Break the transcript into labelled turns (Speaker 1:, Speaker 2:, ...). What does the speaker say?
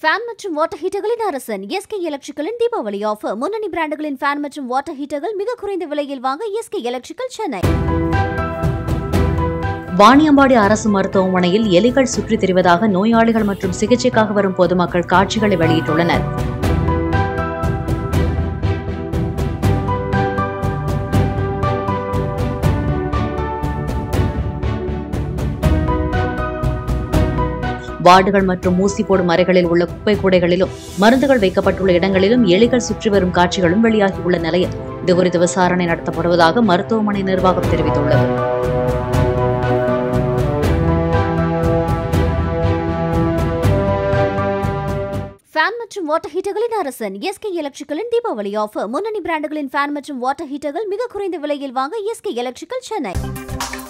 Speaker 1: Fan மற்றும் water ஹீட்டர்களின் அரசன் SK எலக்ட்ரிக்கலின் Deepavali offer. முன்னணி பிராண்டுகளின் ஃபேன் மற்றும் வாட்டர் ஹீட்டர்கள் மிக குறைந்த விலையில் வாங்க எஸ்கே எலக்ட்ரிக்கல் சென்னை.
Speaker 2: வாணியம்பாடி அரசு மருத்துவமனையில் எலிகள் சுற்றித் திரிவதாக நோயாளிகள் மற்றும் சிகிச்சைக்காக வரும் பொதுமக்கள் காட்சிகளை வெளியிட்டுள்ளனர். வார்டுகள் மற்றும் ஊசி போடும் அறைகளில் உள்ள குப்பை கூடைகளிலும் மருந்துகள் வைக்கப்பட்டுள்ள இடங்களிலும் எலிகள் சுற்றி வரும் காட்சிகளும் வெளியாகியுள்ள நிலையில் இதுகுறித்து விசாரணை நடத்தப்படுவதாக மருத்துவமனை நிர்வாகம் தெரிவித்துள்ளது.
Speaker 1: ஃபேன் மற்றும் வாட்டர் ஹீட்டர்களின் அரசன் எஸ்கே எலக்ட்ரிக்கலின் தீபாவளி ஆஃபர். முன்னணி பிராண்டுகளின் ஃபேன் மற்றும் வாட்டர் ஹீட்டர்கள் மிக குறைந்த விலையில் வாங்க எஸ்கே எலக்ட்ரிக்கல் சென்னை.